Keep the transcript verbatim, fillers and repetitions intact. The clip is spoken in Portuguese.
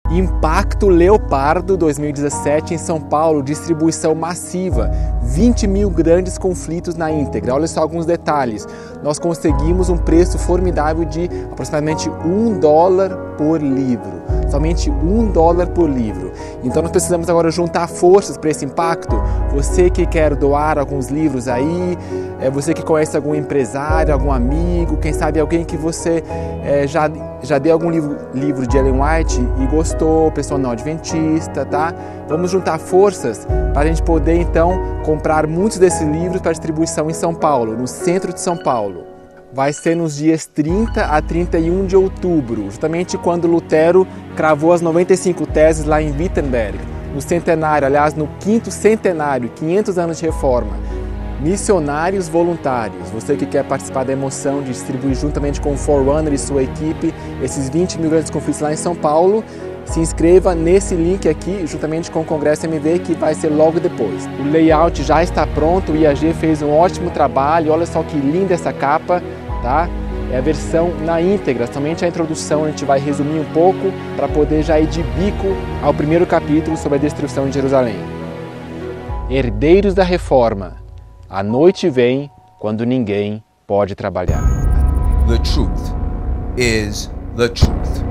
Impacto Leopardo dois mil e dezessete em São Paulo, distribuição massiva, vinte mil grandes conflitos na íntegra. Olha só alguns detalhes. Nós conseguimos um preço formidável de aproximadamente um dólar por livro. Somente um dólar por livro. Então nós precisamos agora juntar forças para esse impacto. Você que quer doar alguns livros aí, é você que conhece algum empresário, algum amigo, quem sabe alguém que você é, já, já deu algum livro, livro de Ellen White e gostou, pessoal não adventista, tá? Vamos juntar forças para a gente poder então comprar muitos desses livros para distribuição em São Paulo, no centro de São Paulo. Vai ser nos dias trinta a trinta e um de outubro, justamente quando Lutero cravou as noventa e cinco teses lá em Wittenberg, no centenário, aliás, no quinto centenário, quinhentos anos de reforma. Missionários voluntários, você que quer participar da emoção de distribuir juntamente com o Forerunner e sua equipe esses vinte mil grandes conflitos lá em São Paulo, se inscreva nesse link aqui, juntamente com o Congresso M V, que vai ser logo depois. O layout já está pronto, o I A G fez um ótimo trabalho, olha só que linda essa capa, tá? É a versão na íntegra, somente a introdução a gente vai resumir um pouco para poder já ir de bico ao primeiro capítulo sobre a destruição de Jerusalém. Herdeiros da Reforma. A noite vem quando ninguém pode trabalhar. The truth is the truth.